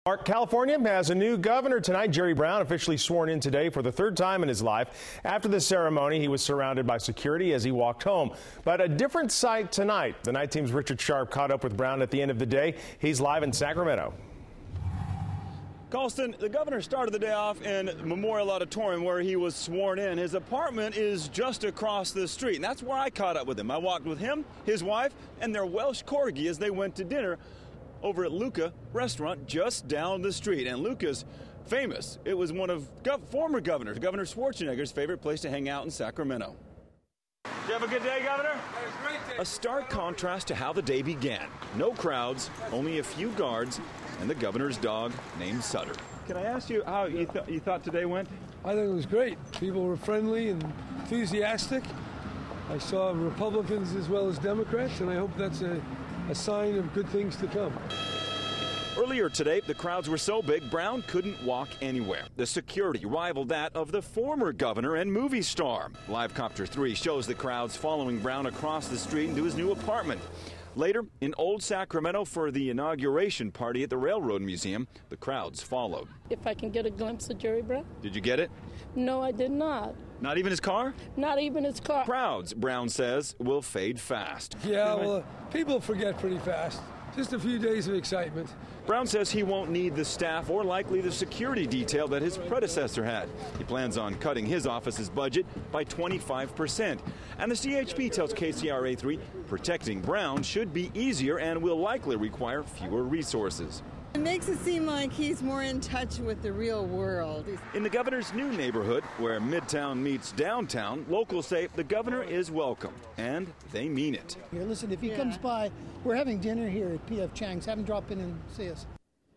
California has a new governor tonight. Jerry Brown officially sworn in today for the third time in his life. After the ceremony, he was surrounded by security as he walked home. But a different sight tonight. The night team's Richard Sharp caught up with Brown at the end of the day. He's live in Sacramento. Colston, the governor started the day off in Memorial Auditorium where he was sworn in. His apartment is just across the street, and that's where I caught up with him. I walked with him, his wife, and their Welsh corgi as they went to dinner over at Luca restaurant just down the street. And Luca's famous. It was one of former Governor Schwarzenegger's favorite place to hang out in Sacramento. Did you have a good day, Governor? It was a great day. A stark contrast to how the day began. No crowds, only a few guards, and the governor's dog named Sutter. Can I ask you how you thought today went? I think it was great. People were friendly and enthusiastic. I saw Republicans as well as Democrats, and I hope that's a sign of good things to come. Earlier today, the crowds were so big, Brown couldn't walk anywhere. The security rivaled that of the former governor and movie star. Livecopter 3 shows the crowds following Brown across the street into his new apartment. Later, in Old Sacramento for the inauguration party at the Railroad Museum, the crowds followed. If I can get a glimpse of Jerry Brown. Did you get it? No, I did not. Not even his car? Not even his car. Crowds, Brown says, will fade fast. Yeah, well, people forget pretty fast. Just a few days of excitement. Brown says he won't need the staff or likely the security detail that his predecessor had. He plans on cutting his office's budget by 25%. And the CHP tells KCRA3 protecting Brown should be easier and will likely require fewer resources. It makes it seem like he's more in touch with the real world. In the governor's new neighborhood, where Midtown meets downtown, locals say the governor is welcome, and they mean it. Here, listen, if he comes by, we're having dinner here at P.F. Chang's. Have him drop in and see us.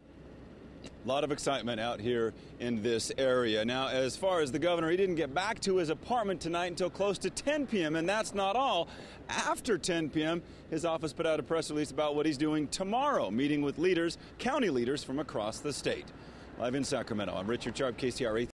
A lot of excitement out here in this area. Now, as far as the governor, he didn't get back to his apartment tonight until close to 10 p.m., and that's not all. After 10 p.m., his office put out a press release about what he's doing tomorrow, meeting with leaders, county leaders from across the state. Live in Sacramento, I'm Richard Sharp, KCRA.